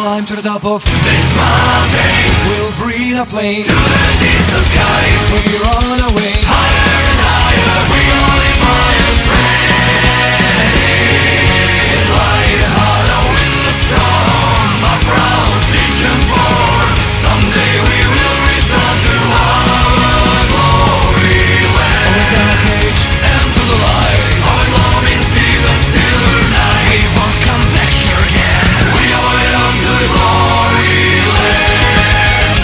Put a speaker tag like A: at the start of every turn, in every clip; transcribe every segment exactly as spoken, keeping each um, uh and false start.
A: climb to the top of this mountain. We'll breathe a flame to the distant sky. We're on our way higher and higher. We only fire spreading light. Hollow in the storm, a proud legion's born. Someday we will return to our glory land. Over the dark age and to the light. Our gloaming season, silver night. We won't come back here again. We are way up to the glory land.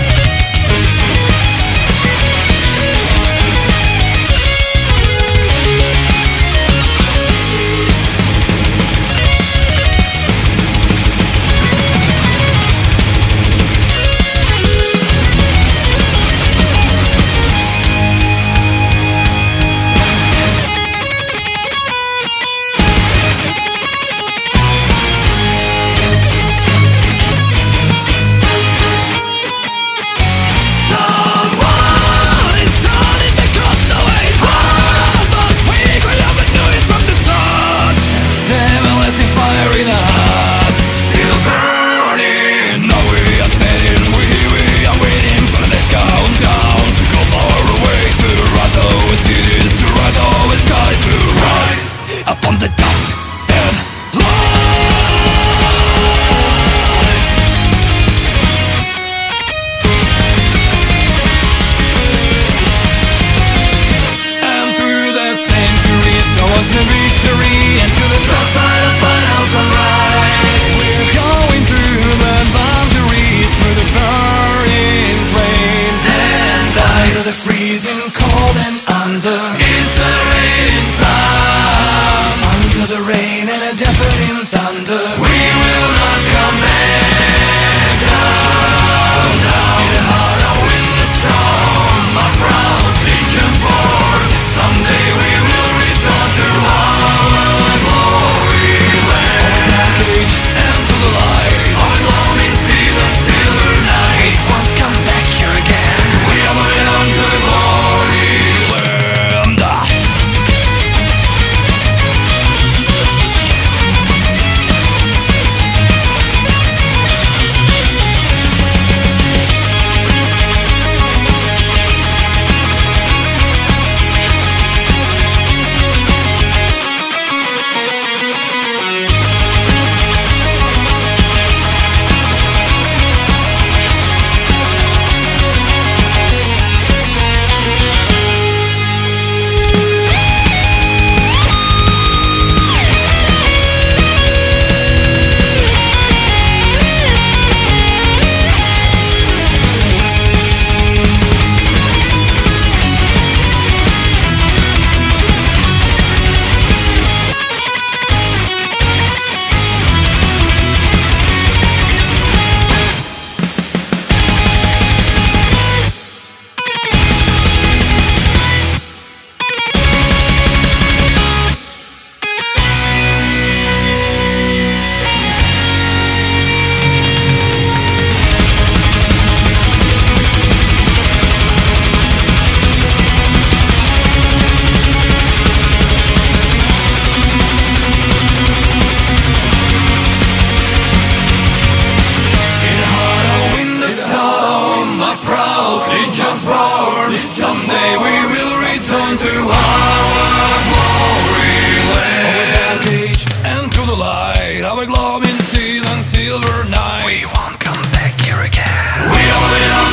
A: The freezing cold and under is the raining sun. Under the rain and a deafening thunder, we will not come back down, down. In a hollow in the storm, a proud legion's born. Someday we will return to our glory land. Over the dark age and to the light. Our gloaming season, silver night. We won't come back here again. We are moving on to the glory land. Someday we will return to our glory land. Over the dark age and to the light. Our gloaming season, silver night. We won't come back here again. We are